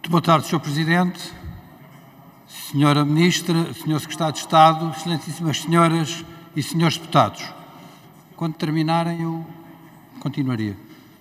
Muito boa tarde, Sr. Presidente, Sra. Ministra, Sr. Secretário de Estado, Excelentíssimas Senhoras e Srs. Deputados. Quando terminarem, eu continuaria.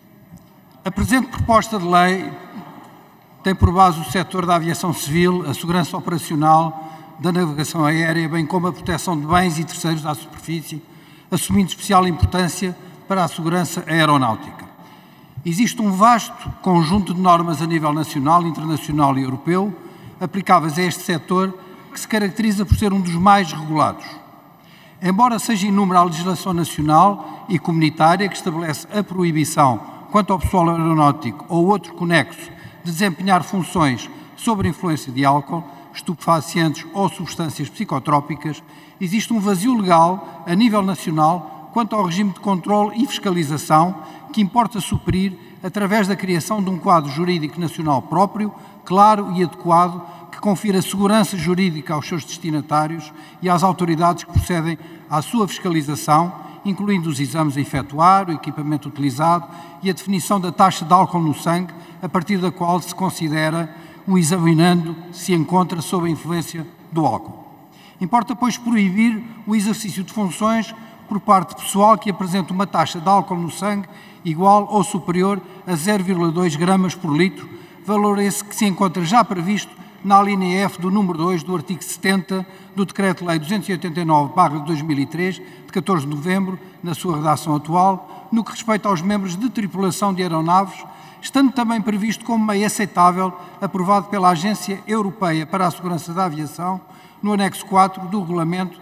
A presente proposta de lei tem por base o setor da aviação civil, a segurança operacional, da navegação aérea, bem como a proteção de bens e terceiros à superfície, assumindo especial importância para a segurança aeronáutica. Existe um vasto conjunto de normas a nível nacional, internacional e europeu aplicáveis a este setor que se caracteriza por ser um dos mais regulados. Embora seja inúmera a legislação nacional e comunitária que estabelece a proibição quanto ao pessoal aeronáutico ou outro conexo de desempenhar funções sob influência de álcool, estupefacientes ou substâncias psicotrópicas, existe um vazio legal a nível nacional quanto ao regime de controle e fiscalização que importa suprir através da criação de um quadro jurídico nacional próprio, claro e adequado, que confira segurança jurídica aos seus destinatários e às autoridades que procedem à sua fiscalização, incluindo os exames a efetuar, o equipamento utilizado e a definição da taxa de álcool no sangue, a partir da qual se considera um examinando se encontra sob a influência do álcool. Importa, pois, proibir o exercício de funções por parte pessoal que apresenta uma taxa de álcool no sangue igual ou superior a 0,2 gramas por litro, valor esse que se encontra já previsto na alínea F do número 2 do artigo 70 do Decreto-Lei 289/2003, de 14 de novembro, na sua redação atual, no que respeita aos membros de tripulação de aeronaves, estando também previsto como meio aceitável, aprovado pela Agência Europeia para a Segurança da Aviação, no anexo 4 do Regulamento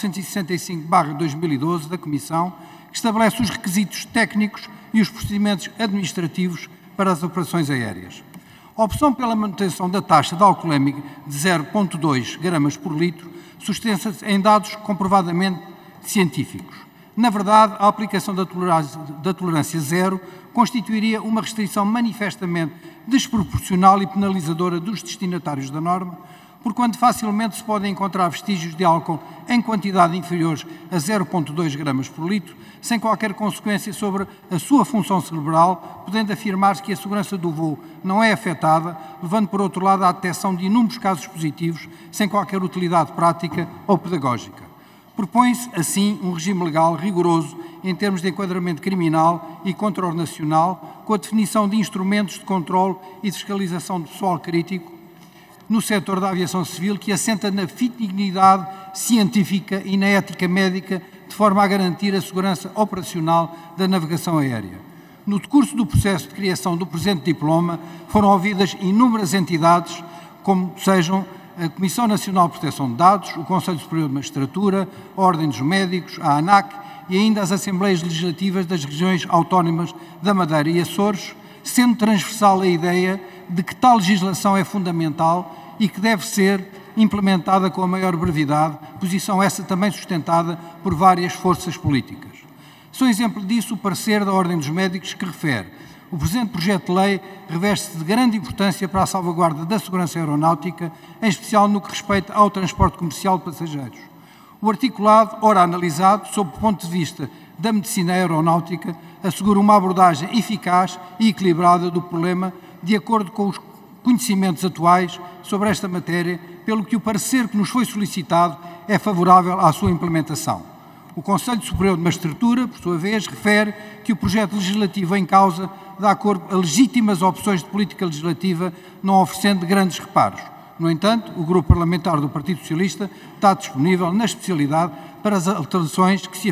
965/2012 da Comissão, que estabelece os requisitos técnicos e os procedimentos administrativos para as operações aéreas. A opção pela manutenção da taxa de alcoolémica de 0,2 gramas por litro sustenta-se em dados comprovadamente científicos. Na verdade, a aplicação da tolerância zero constituiria uma restrição manifestamente desproporcional e penalizadora dos destinatários da norma, porquanto facilmente se podem encontrar vestígios de álcool em quantidade inferiores a 0,2 gramas por litro, sem qualquer consequência sobre a sua função cerebral, podendo afirmar-se que a segurança do voo não é afetada, levando por outro lado à detecção de inúmeros casos positivos, sem qualquer utilidade prática ou pedagógica. Propõe-se, assim, um regime legal rigoroso em termos de enquadramento criminal e controle nacional, com a definição de instrumentos de controle e de fiscalização de pessoal crítico no setor da aviação civil, que assenta na fidedigidade científica e na ética médica, de forma a garantir a segurança operacional da navegação aérea. No decurso do processo de criação do presente diploma, foram ouvidas inúmeras entidades, como sejam a Comissão Nacional de Proteção de Dados, o Conselho Superior de Magistratura, a Ordem dos Médicos, a ANAC e ainda as Assembleias Legislativas das regiões autónomas da Madeira e Açores, sendo transversal a ideia de que tal legislação é fundamental e que deve ser implementada com a maior brevidade, posição essa também sustentada por várias forças políticas. São exemplo disso o parecer da Ordem dos Médicos que refere: o presente projeto de lei reveste-se de grande importância para a salvaguarda da segurança aeronáutica, em especial no que respeita ao transporte comercial de passageiros. O articulado, ora analisado, sob o ponto de vista da medicina aeronáutica, assegura uma abordagem eficaz e equilibrada do problema, de acordo com os conhecimentos atuais sobre esta matéria, pelo que o parecer que nos foi solicitado é favorável à sua implementação. O Conselho Superior de Magistratura, por sua vez, refere que o projeto legislativo em causa dá corpo a legítimas opções de política legislativa, não oferecendo grandes reparos. No entanto, o Grupo Parlamentar do Partido Socialista está disponível, na especialidade, para as alterações que se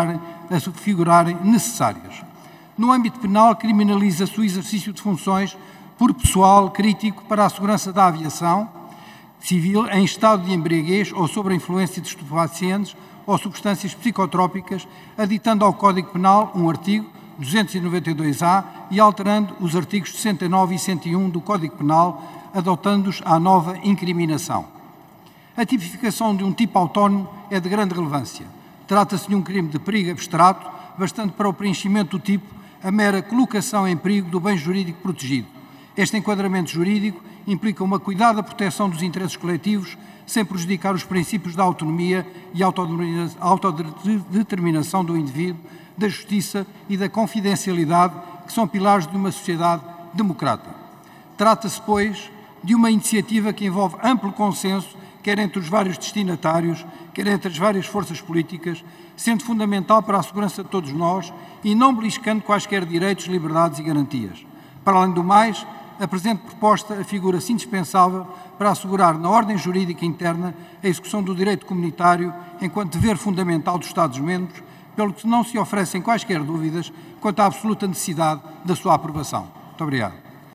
afigurarem necessárias. No âmbito penal, criminaliza-se o exercício de funções por pessoal crítico para a segurança da aviação civil em estado de embriaguez ou sob a influência de estupefacientes ou substâncias psicotrópicas, aditando ao Código Penal um artigo 292-A e alterando os artigos 69 e 101 do Código Penal, adotando-os à nova incriminação. A tipificação de um tipo autónomo é de grande relevância. Trata-se de um crime de perigo abstrato, bastante para o preenchimento do tipo a mera colocação em perigo do bem jurídico protegido. Este enquadramento jurídico implica uma cuidada proteção dos interesses coletivos, sem prejudicar os princípios da autonomia e autodeterminação do indivíduo, da justiça e da confidencialidade, que são pilares de uma sociedade democrática. Trata-se, pois, de uma iniciativa que envolve amplo consenso, quer entre os vários destinatários, quer entre as várias forças políticas, sendo fundamental para a segurança de todos nós e não beliscando quaisquer direitos, liberdades e garantias. Para além do mais, a presente proposta afigura-se indispensável para assegurar na ordem jurídica interna a execução do direito comunitário enquanto dever fundamental dos Estados-membros, pelo que não se oferecem quaisquer dúvidas quanto à absoluta necessidade da sua aprovação. Muito obrigado.